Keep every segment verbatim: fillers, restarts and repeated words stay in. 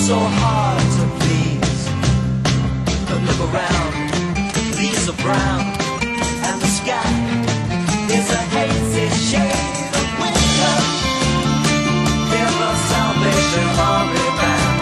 so hard to please. But look around, leaves are brown, and the sky is a hazy shade of winter. Hear the Salvation Army band.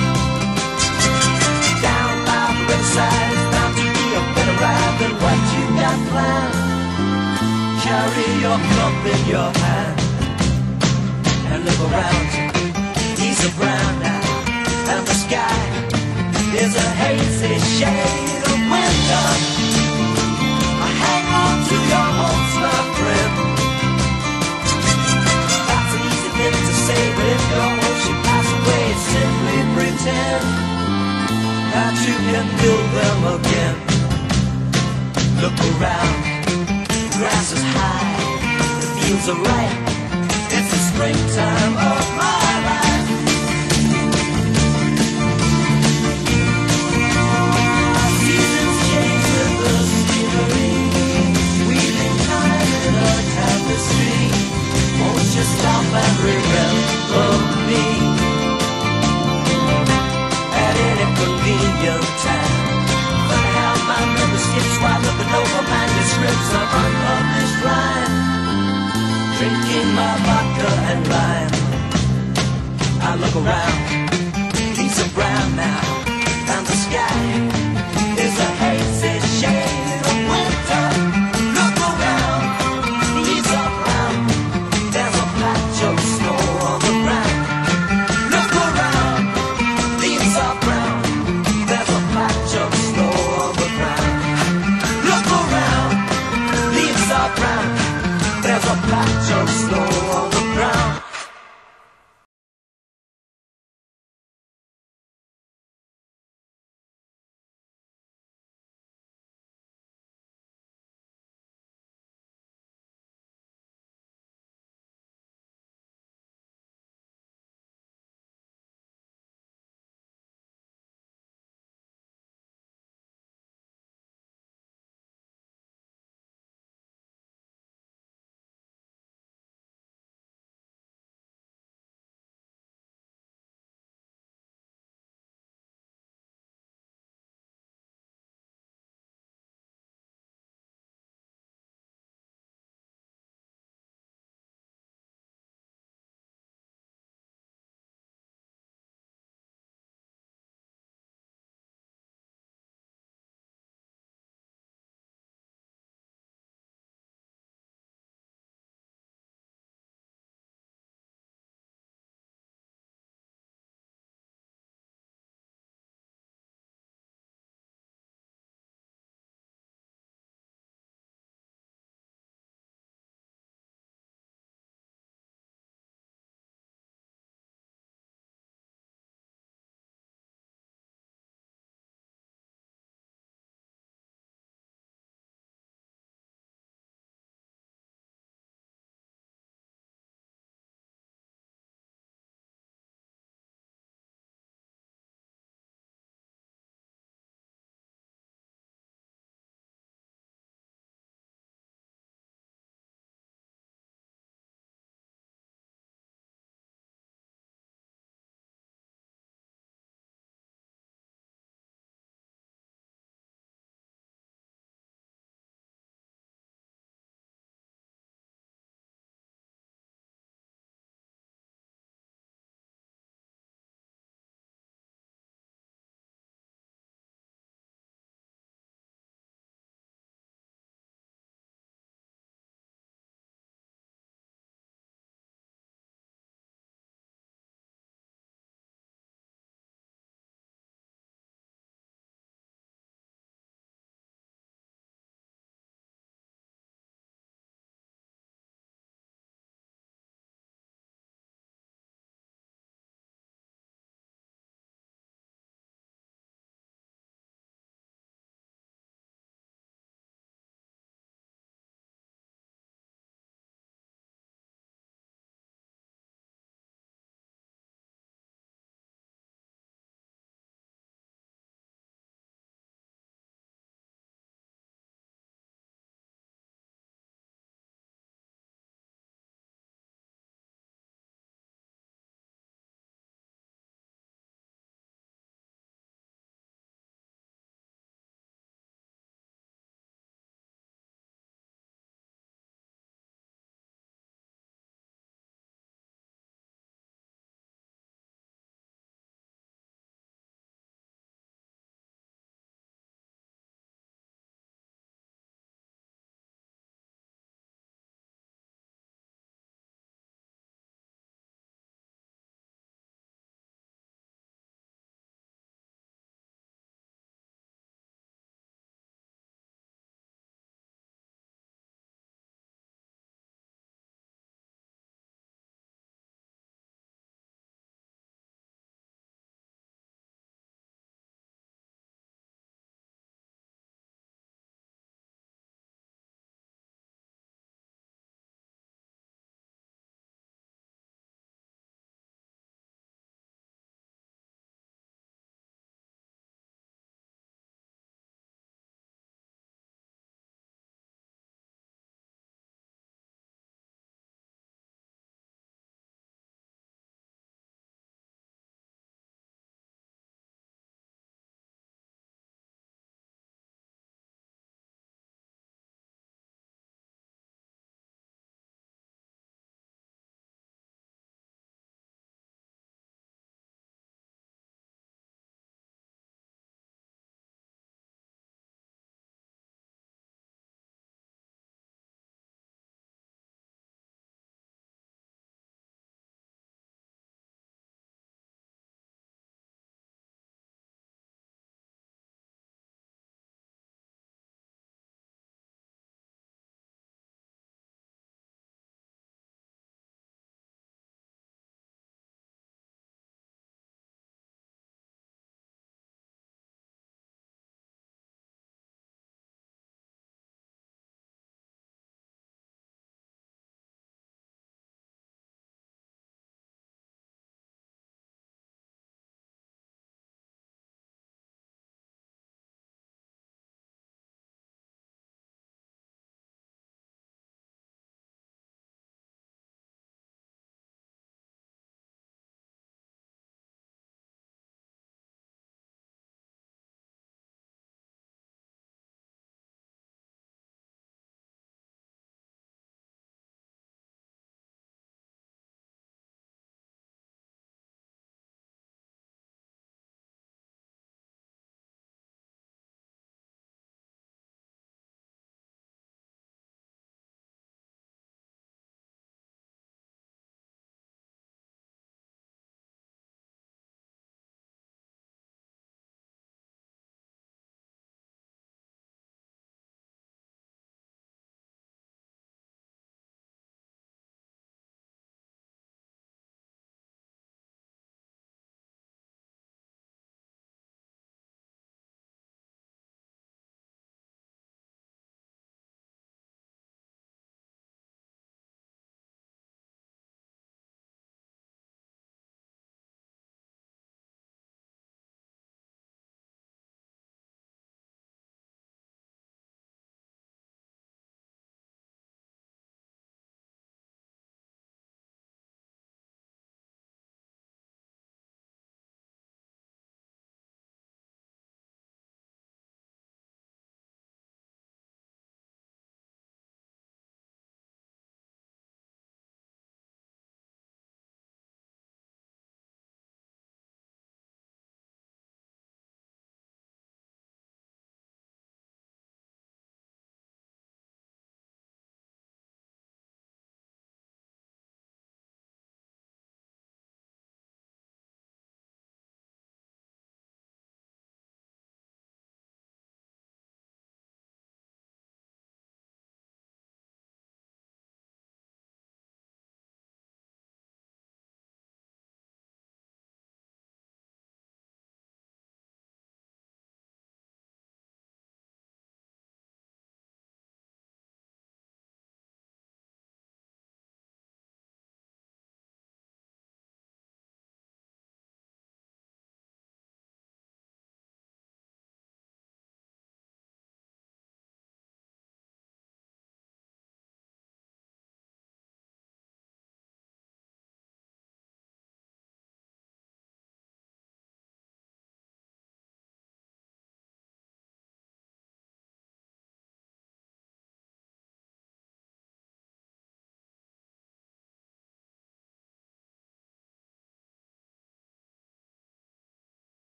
Down by the riverside, it's bound to be a better ride than what you got planned. Carry your cup in your hand and look around you. Leaves are brown now, and the sky is a hazy shade of winter. Hang on to your hopes, my friend. That's an easy thing to say, but if your hopes should pass away, simply pretend that you can build them again. Look around, the grass is high, the fields are ripe. It's the springtime of my life. Seasons change with the scenery, weaving time in a tapestry. Won't you stop and remember me at any convenient time? Funny how my memory skips while looking over manuscripts of unpublished rhyme. Drinking my vodka and lime, I look around, leaves are brown now, and the sky is a hazy shade of winter. Look around, leaves are brown, there's a patch of snow on the ground. Look around, leaves are brown, there's a patch of snow on the ground. Look around, leaves are brown, there's a patch of snow on the ground.